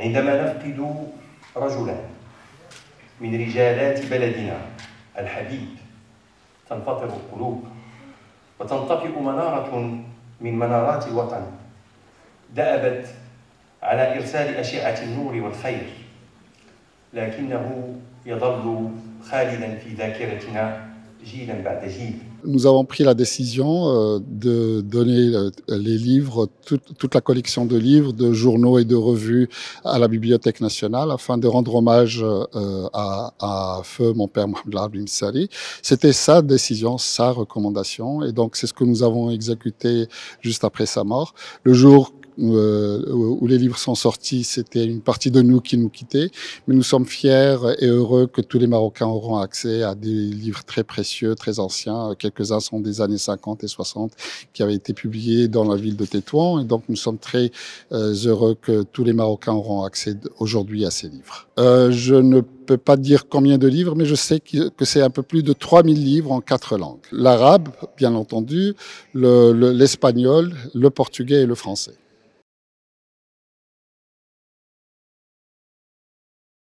عندما نفقد رجلا من رجالات بلدنا الحبيب تنفطر القلوب وتنطفئ منارة من منارات الوطن دأبت على إرسال أشعة النور والخير، لكنه يظل خالدا في ذاكرتنا جيلا بعد جيل. Nous avons pris la décision de donner les livres, toute la collection de livres, de journaux et de revues à la Bibliothèque nationale afin de rendre hommage à feu mon père Mohamed El Missali. C'était sa décision, sa recommandation, et donc c'est ce que nous avons exécuté juste après sa mort. Le jour où les livres sont sortis, c'était une partie de nous qui nous quittait, mais nous sommes fiers et heureux que tous les Marocains auront accès à des livres très précieux, très anciens. Quelques-uns sont des années 50 et 60 qui avaient été publiés dans la ville de Tétouan, et donc nous sommes très heureux que tous les Marocains auront accès aujourd'hui à ces livres. Je ne peux pas dire combien de livres, mais je sais que c'est un peu plus de 3000 livres en 4 langues. L'arabe, bien entendu, l'espagnol, le portugais et le français.